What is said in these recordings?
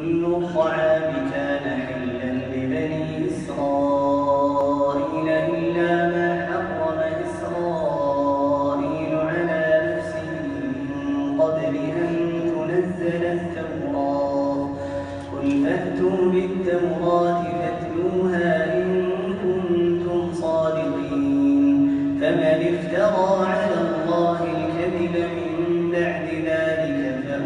كل الطعام كان حلا لبني إسرائيل إلا ما حرم إسرائيل على نفسه من قبل أن تنزل التوراة قل فأتوا بالتوراة فاتلوها إن كنتم صادقين فمن افترى على الله الكذب من بعد ذلك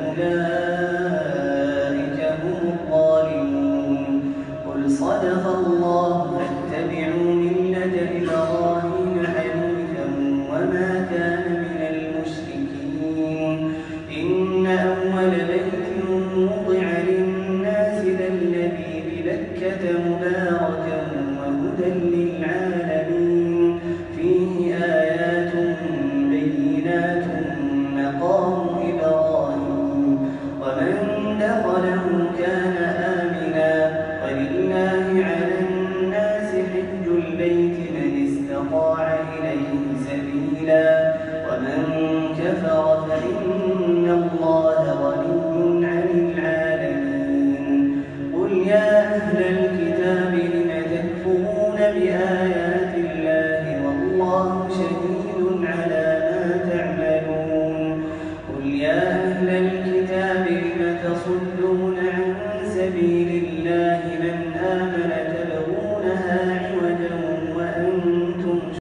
فأولئك هم الظالمون قل صدق الله فاتبعوا ملة إبراهيم حنيفا وما كان من المشركين إن أول بيت وضع للناس للذي ببكة مباركا وهدى للعالمين فيه آيات بينات مقام إبراهيم ومن دخله كان آمنا ولله على الناس حج البيت من استطاع إليه سبيلا ومن كفر فإن الله غني عن العالمين قل يا أهل الكتاب لم تكفرون بآيات الله والله شهيد على ما تعملون قل يا أهل الكتاب